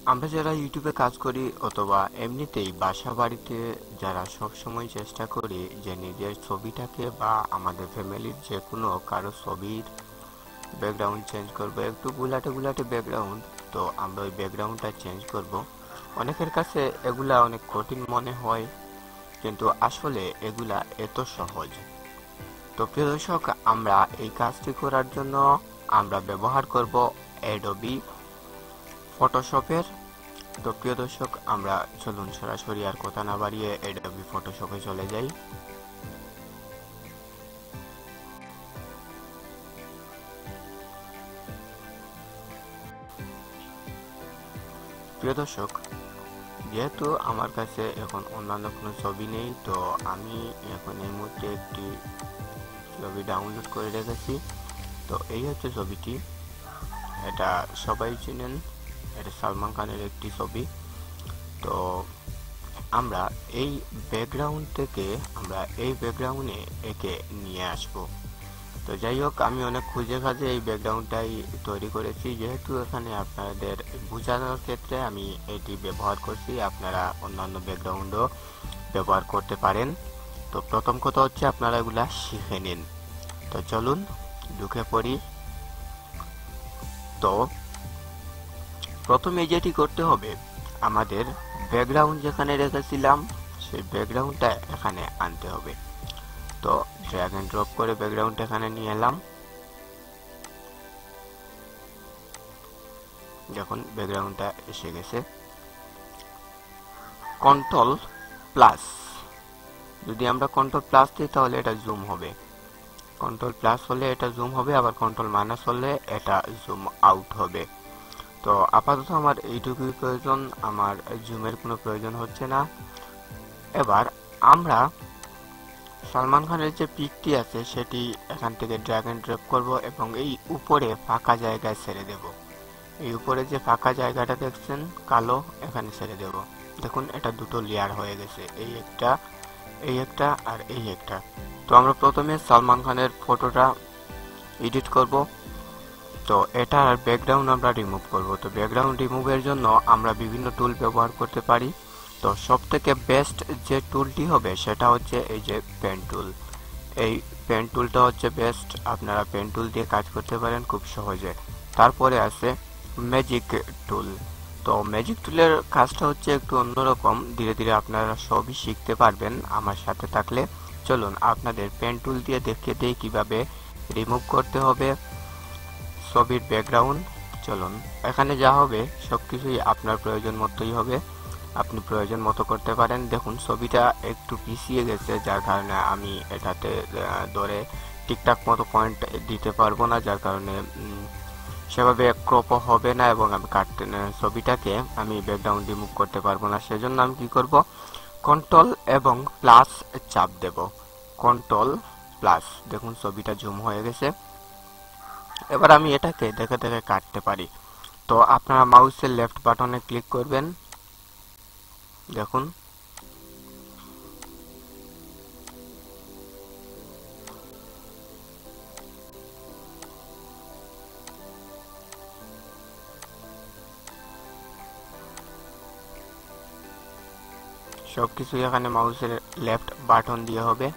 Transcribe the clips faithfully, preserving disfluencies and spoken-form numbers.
আমরা যারা ইউটিউবে কাজ করি অথবা এমনিতেই বাসা বাড়িতে যারা সব সময় চেষ্টা করি যে নিজের ছবিটাকে বা আমাদের ফ্যামিলির যে কোনো কারো ছবির ব্যাকগ্রাউন্ড চেঞ্জ করবো, একটু গুলাটে গুলাটে ব্যাকগ্রাউন্ড, তো আমরা ওই ব্যাকগ্রাউন্ডটা চেঞ্জ করব। অনেকের কাছে এগুলা অনেক কঠিন মনে হয়, কিন্তু আসলে এগুলা এত সহজ। তো প্রিয় দর্শক, আমরা এই কাজটি করার জন্য আমরা ব্যবহার করব অ্যাডোবি ফটোশপের। তো প্রিয় দর্শক, আমরা চলুন সরাসরি আর কথা না বাড়িয়ে অ্যাডোবি ফটোশপে চলে যাই। প্রিয় দর্শক, যেহেতু আমার কাছে এখন অন্যান্য কোনো ছবি নেই, তো আমি এখন এই মুহূর্তে একটি ছবি ডাউনলোড করে রেখেছি। তো এই হচ্ছে ছবিটি, এটা সবাই চিনেন, এটা সালমান খানের একটি ছবি। তো আমরা এই ব্যাকগ্রাউন্ড থেকে আমরা এই ব্যাকগ্রাউন্ডে একে নিয়ে আসব। তো যাই হোক, আমি অনেক খুঁজে খাজে এই ব্যাকগ্রাউন্ডটাই তৈরি করেছি, যেহেতু এখানে আপনাদের বোঝানোর ক্ষেত্রে আমি এটি ব্যবহার করছি। আপনারা অন্যান্য ব্যাকগ্রাউন্ডও ব্যবহার করতে পারেন। তো প্রথম কথা হচ্ছে আপনারা এগুলা শিখে নিন। তো চলুন ঢুকে পড়ি। তো প্রথমে যেটি করতে হবে, আমাদের ব্যাকগ্রাউন্ড যেখানে রেখেছিলাম সেই ব্যাকগ্রাউন্ডটা এখানে আনতে হবে। তো ড্র্যাগ এন্ড ড্রপ করে ব্যাকগ্রাউন্ড এখানে নিয়ে এলাম। দেখুন ব্যাকগ্রাউন্ডটা এসে গেছে। কন্ট্রোল প্লাস, যদি আমরা কন্ট্রোল প্লাস দিই তাহলে এটা জুম হবে। কন্ট্রোল প্লাস হলে এটা জুম হবে, আবার কন্ট্রোল মাইনাস হলে এটা জুম আউট হবে। তো আপাতত আমার এইটুকুই প্রয়োজন, আমার জুমের কোনো প্রয়োজন হচ্ছে না। এবার আমরা সালমান খানের যে পিকটি আছে সেটি এখান থেকে ড্র্যাগ এন্ড ড্রপ করব এবং এই উপরে ফাঁকা জায়গায় ছেড়ে দেব। এই উপরে যে ফাঁকা জায়গাটা দেখছেন কালো, এখানে ছেড়ে দেব। দেখুন এটা দুটো লেয়ার হয়ে গেছে, এই একটা, এই একটা আর এই একটা। তো আমরা প্রথমে সালমান খানের ফটোটা এডিট করব। তো এটার ব্যাকগ্রাউন্ড আমরা রিমুভ করব। তো ব্যাকগ্রাউন্ড রিমুভের জন্য আমরা বিভিন্ন টুল ব্যবহার করতে পারি। তো সব থেকে বেস্ট যে টুলটি হবে সেটা হচ্ছে এই যে পেন টুল। এই পেন টুলটা হচ্ছে বেস্ট, আপনারা পেন টুল দিয়ে কাজ করতে পারেন খুব সহজে। তারপরে আছে ম্যাজিক টুল। তো ম্যাজিক টুলের কাজটা হচ্ছে একটু অন্যরকম, ধীরে ধীরে আপনারা সবই শিখতে পারবেন আমার সাথে থাকলে। চলুন আপনাদের পেন টুল দিয়ে দেখিয়ে দিই কিভাবে রিমুভ করতে হবে ছবির ব্যাকগ্রাউন্ড। চলুন, এখানে যা হবে সবকিছুই আপনার প্রয়োজন মতোই হবে, আপনি প্রয়োজন মতো করতে পারেন। দেখুন ছবিটা একটু পিছিয়ে গেছে, যার কারণে আমি এটাতে ধরে ঠিকঠাক মতো পয়েন্ট দিতে পারবো না, যার কারণে সেভাবে ক্রপ হবে না এবং আমি কাটতে ছবিটাকে আমি ব্যাকগ্রাউন্ড রিমুভ করতে পারবো না। সেজন্য আমি কি করব, কন্ট্রোল এবং প্লাস চাপ দেব। কন্ট্রোল প্লাস, দেখুন ছবিটা জুম হয়ে গেছে। এবার আমি এটাকে দেখে দেখে কাটতে পারি। তো আপনারা মাউসের লেফট বাটনে ক্লিক করবেন, দেখুন সবকিছু এখানে মাউসের লেফট বাটন দিয়ে হবে।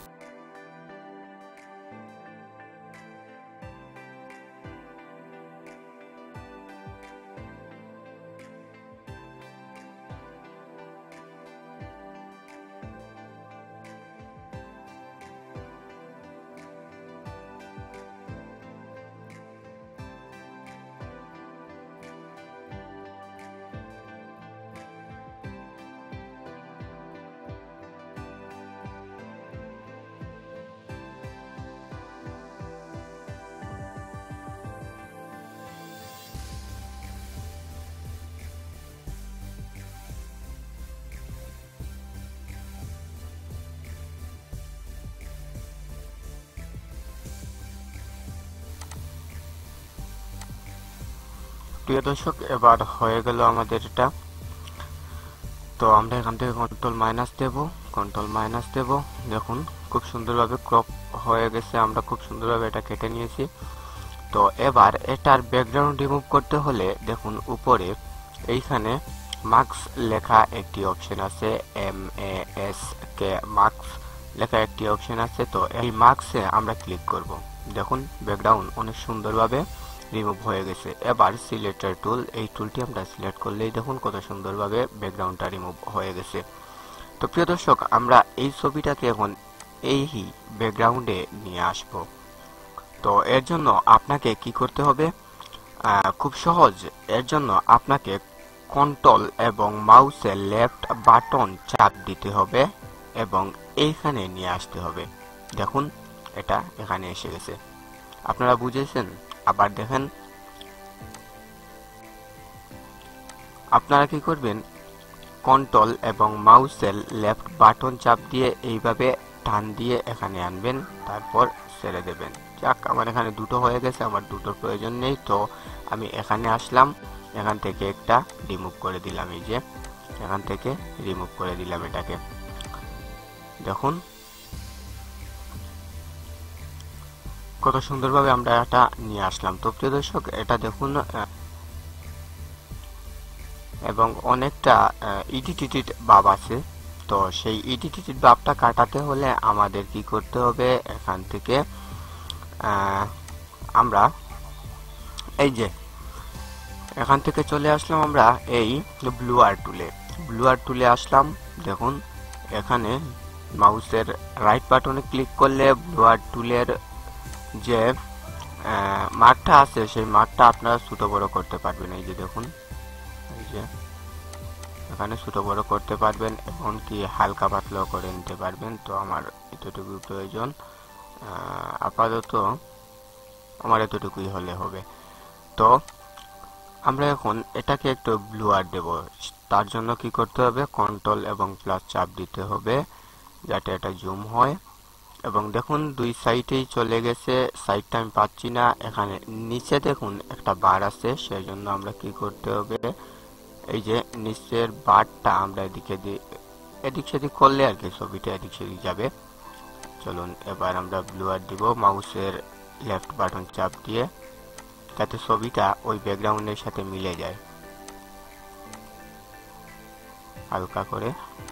প্রিয় দর্শক, এবার হয়ে গেল আমাদের এটা। তো আমরা এখান থেকে কন্ট্রোল মাইনাস দেব, কন্ট্রোল মাইনাস দেব। দেখুন খুব সুন্দরভাবে ক্রপ হয়ে গেছে, আমরা খুব সুন্দরভাবে এটা কেটে নিয়েছি। তো এবার এটার ব্যাকগ্রাউন্ড রিমুভ করতে হলে দেখুন উপরে এইখানে মার্কস লেখা একটি অপশন আছে, M A S K marks লেখা একটি অপশন আছে। তো এই মার্কসে আমরা ক্লিক করব। দেখুন ব্যাকগ্রাউন্ড অনেক সুন্দরভাবে রিমুভ হয়ে গেছে। এবার সিলেক্টর টুল, এই টুলটি আমরা সিলেক্ট করলেই দেখুন কত সুন্দরভাবে ব্যাকগ্রাউন্ডটা রিমুভ হয়ে গেছে। তো প্রিয় দর্শক, আমরা এই ছবিটাকে এখন এই ব্যাকগ্রাউন্ডে নিয়ে আসব। তো এর জন্য আপনাকে কি করতে হবে? খুব সহজ। এর জন্য আপনাকে কন্ট্রোল এবং মাউসের লেফট বাটন চাপ দিতে হবে এবং এইখানে নিয়ে আসতে হবে। দেখুন এটা এখানে এসে গেছে। আপনারা বুঝেছেন? আবার দেখেন, আপনারা কি করবেন? কন্ট্রোল এবং মাউসের লেফট বাটন চাপ দিয়ে এইভাবে টান দিয়ে এখানে আনবেন, তারপর ছেড়ে দেবেন। যাক, আমার এখানে দুটো হয়ে গেছে, আমার দুটোর প্রয়োজন নেই। তো আমি এখানে আসলাম, এখান থেকে একটা রিমুভ করে দিলাম। এই যে এখান থেকে রিমুভ করে দিলাম এটাকে। দেখুন কত সুন্দরভাবে আমরা এটা নিয়ে আসলাম। তো প্রিয় দর্শক, এটা দেখুন এবং অনেকটা ইডিটিটিড ভাব আছে। তো সেই ইডিটিটিড ভাবটা কাটাতে হলে আমাদের কি করতে হবে? এখান থেকে আমরা এই যে এখান থেকে চলে আসলাম আমরা এই ব্লুয়ার টুলে। ব্লুয়ার টুলে আসলাম। দেখুন এখানে মাউসের রাইট বাটনে ক্লিক করলে ব্লুয়ার টুলের যে মার্কটা আছে সেই মার্কটা আপনারা ছোট বড় করতে পারবেন। এই যে দেখুন, এই যে এখানে ছোট বড় করতে পারবেন, এমনকি হালকা পাতলাও করে নিতে পারবেন। তো আমার এতটুকু প্রয়োজন, আপাতত আমার এতটুকুই হলে হবে। তো আমরা এখন এটাকে একটু ব্লুয়ার দেব। তার জন্য কি করতে হবে? কন্ট্রোল এবং প্লাস চাপ দিতে হবে যাতে এটা জুম হয়। এবং দেখুন দুই সাইডেই চলে গেছে, সাইডটা আমি পাচ্ছি না। এখানে নিচে দেখুন একটা বার আছে, সেই জন্য আমরা কি করতে হবে? এই যে নিচের বারটা আমরা এদিকে এদিক সেদিক করলে আর কি ছবিটা এদিক সেদিক যাবে। চলুন এবার আমরা ব্লুয়ার দিব মাউসের লেফট বাটন চাপ দিয়ে, যাতে ছবিটা ওই ব্যাকগ্রাউন্ডের সাথে মিলে যায়। হালকা করে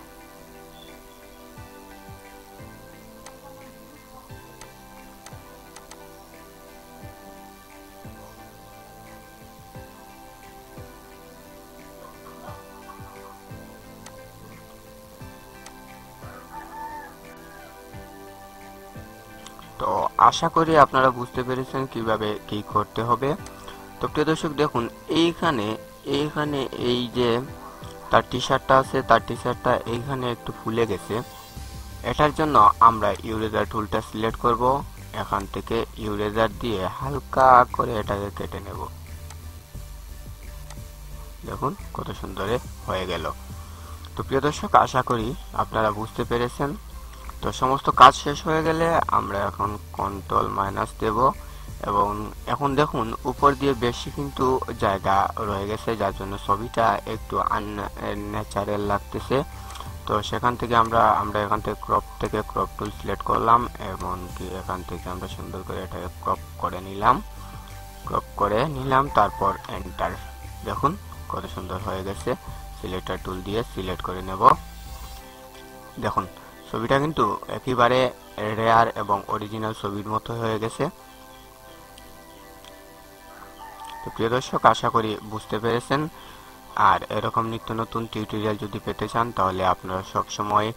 তো আশা করি আপনারা বুঝতে পেরেছেন কিভাবে কি করতে হবে। তো প্রিয় দর্শক দেখুন, এইখানে এইখানে এই যে তার টি শার্টটা আছে, তার টি শার্টটা এইখানে একটু ফুলে গেছে। এটার জন্য আমরা ইরেজার টুলটা সিলেক্ট করব। এখান থেকে ইরেজার দিয়ে হালকা করে এটাকে কেটে নেব। দেখুন কত সুন্দর হয়ে গেল। তো প্রিয় দর্শক, আশা করি আপনারা বুঝতে পেরেছেন। তো সমস্ত কাজ শেষ হয়ে গেলে আমরা এখন কন্ট্রোল মাইনাস দেব এবং এখন দেখুন উপর দিয়ে বেশি কিন্তু জায়গা রয়ে গেছে, যার জন্য ছবিটা একটু আনন্যাচারাল লাগতেছে। তো সেখান থেকে আমরা আমরা এখান থেকে ক্রপ থেকে ক্রপ টুল সিলেক্ট করলাম এবং কি এখান থেকে আমরা সুন্দর করে এটাকে ক্রপ করে নিলাম ক্রপ করে নিলাম তারপর এন্টার। দেখুন কত সুন্দর হয়ে গেছে। সিলেক্টর টুল দিয়ে সিলেক্ট করে নেব। দেখুন ছবিটা কিন্তু একেবারে রেয়ার এবং অরিজিনাল ছবির মতো হয়ে গেছে। তো প্রিয় দর্শক, আশা করি বুঝতে পেরেছেন। আর এরকম নিত্য নতুন টিউটোরিয়াল যদি পেতে চান তাহলে আপনারা সবসময়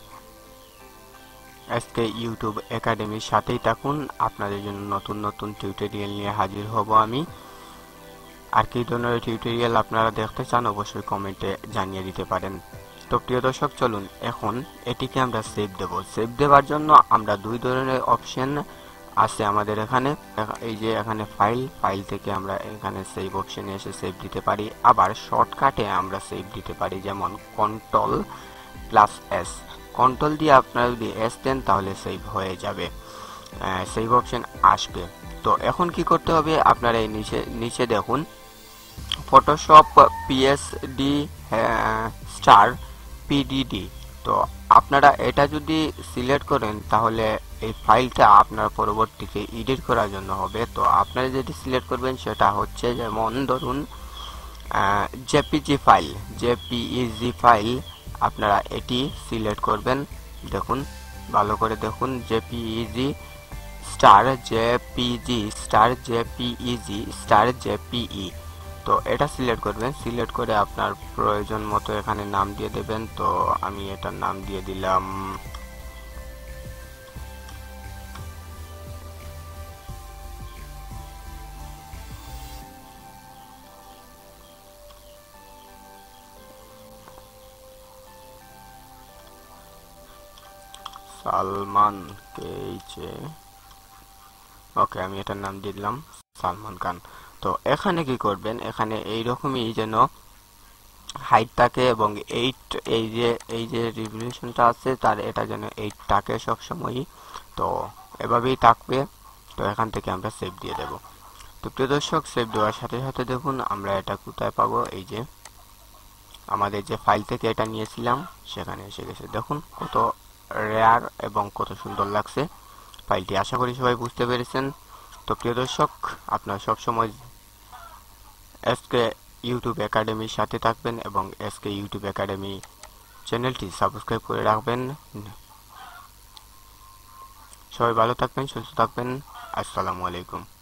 আজকে ইউটিউব একাডেমির সাথেই থাকুন। আপনাদের জন্য নতুন নতুন টিউটোরিয়াল নিয়ে হাজির হব আমি। আর কি ধরনের টিউটোরিয়াল আপনারা দেখতে চান অবশ্যই কমেন্টে জানিয়ে দিতে পারেন। তো প্রিয় দর্শক, চলুন এখন এটিকে আমরা সেভ দেব। সেভ দেওয়ার জন্য আমরা দুই ধরনের অপশন আছে আমাদের এখানে। এই যে এখানে ফাইল ফাইল থেকে আমরা এখানে সেভ অপশনে এসে সেভ দিতে পারি। আবার শর্টকাটে আমরা সেভ দিতে পারি, যেমন কন্ট্রোল প্লাস এস। কন্ট্রোল দিয়ে আপনারা যদি এস দেন তাহলে সেভ হয়ে যাবে, সেভ অপশন আসবে। তো এখন কি করতে হবে? আপনারা এই নিচে নিচে দেখুন ফটোশপ পিএসডি স্টার পিডিডি। তো আপনারা এটা যদি সিলেক্ট করেন তাহলে এই ফাইলটা আপনার পরবর্তীতে এডিট করার জন্য হবে। তো আপনারা যেটি সিলেক্ট করবেন সেটা হচ্ছে, যেমন ধরুন জেপিজি ফাইল, জেপিইজি ফাইল আপনারা এটি সিলেক্ট করবেন। দেখুন, ভালো করে দেখুন, JPEG star JPG star JPEG star JPE, তো এটা সিলেক্ট করবেন। সিলেক্ট করে আপনার প্রয়োজন মতো এখানে নাম দিয়ে দেবেন। তো আমি এটার নাম দিয়ে দিলাম সালমান কেইচে। ওকে, আমি এটার নাম দিয়ে দিলাম সালমান খান। তো এখানে কি করবেন, এখানে এইরকমই যেন হাইট থাকে এবং এইট, এই যে এই যে রিভলিউশনটা আছে তার, এটা যেন এইট থাকে সবসময়ই। তো এভাবেই থাকবে। তো এখান থেকে আমরা সেভ দিয়ে দেব। তো প্রিয় দর্শক, সেভ দেওয়ার সাথে সাথে দেখুন আমরা এটা কোথায় পাবো, এই যে আমাদের যে ফাইল থেকে এটা নিয়েছিলাম সেখানে এসে গেছে। দেখুন কত রেয়ার এবং কত সুন্দর লাগছে ফাইলটি। আশা করি সবাই বুঝতে পেরেছেন। তো প্রিয় দর্শক, আপনারা সবসময় এসকে ইউটিউব একাডেমির সাথে থাকবেন এবং এসকে ইউটিউব একাডেমি চ্যানেলটি সাবস্ক্রাইব করে রাখবেন। সবাই ভালো থাকবেন, সুস্থ থাকবেন। আসসালামু আলাইকুম।